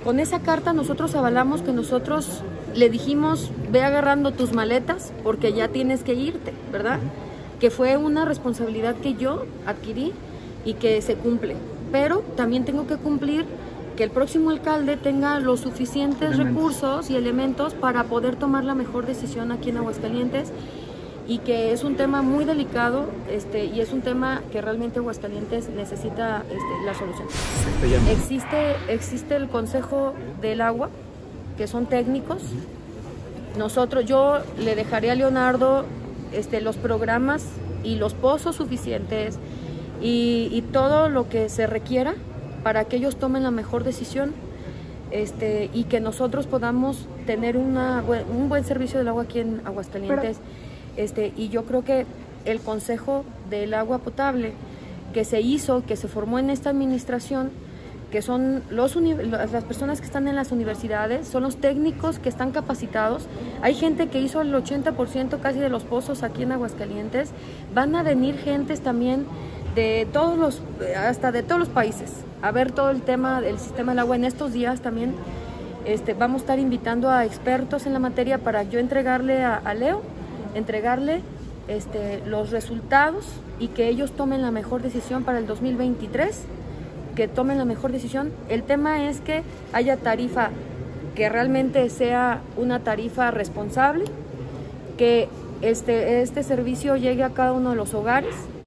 Con esa carta nosotros avalamos que nosotros le dijimos, ve agarrando tus maletas porque ya tienes que irte, ¿verdad? Que fue una responsabilidad que yo adquirí y que se cumple. Pero también tengo que cumplir que el próximo alcalde tenga los suficientes recursos y elementos para poder tomar la mejor decisión aquí en Aguascalientes, y que es un tema muy delicado y es un tema que realmente Aguascalientes necesita la solución. Existe el Consejo del Agua, que son técnicos. Yo le dejaré a Leonardo los programas y los pozos suficientes y todo lo que se requiera para que ellos tomen la mejor decisión y que nosotros podamos tener un buen servicio del agua aquí en Aguascalientes. Y yo creo que el Consejo del Agua Potable que se formó en esta administración, que son las personas que están en las universidades, son los técnicos que están capacitados. Hay gente que hizo el 80% casi de los pozos aquí en Aguascalientes. Van a venir gentes también hasta de todos los países a ver todo el tema del sistema del agua. En estos días también vamos a estar invitando a expertos en la materia para yo entregarle a Leo, los resultados y que ellos tomen la mejor decisión para el 2023, que tomen la mejor decisión. El tema es que haya tarifa que realmente sea una tarifa responsable, que este servicio llegue a cada uno de los hogares.